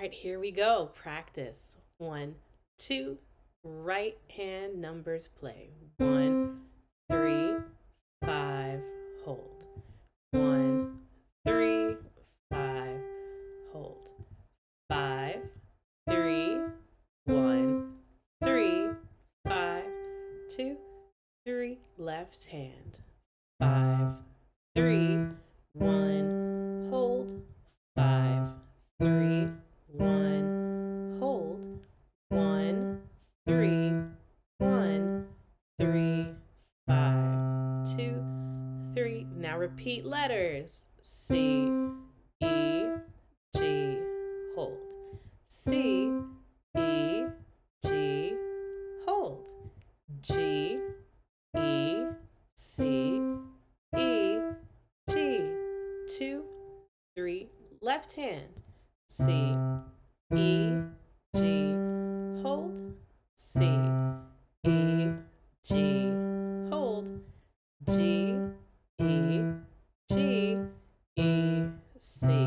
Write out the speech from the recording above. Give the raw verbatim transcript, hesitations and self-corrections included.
right, here we go. Practice. One, two, right hand numbers play. One, three, five, hold. One, three, five, hold. Five, three, one, three, five, two, three, left hand. Five, three, one, hold. Five, three, one, hold. One, three, one, three, five, two, three. Now repeat letters. C, E, G, hold. C, E, G, hold. G, E, C, E, G. Two, three, left hand. C, E, G, hold. C, E, G, hold. G, E, G, E, C.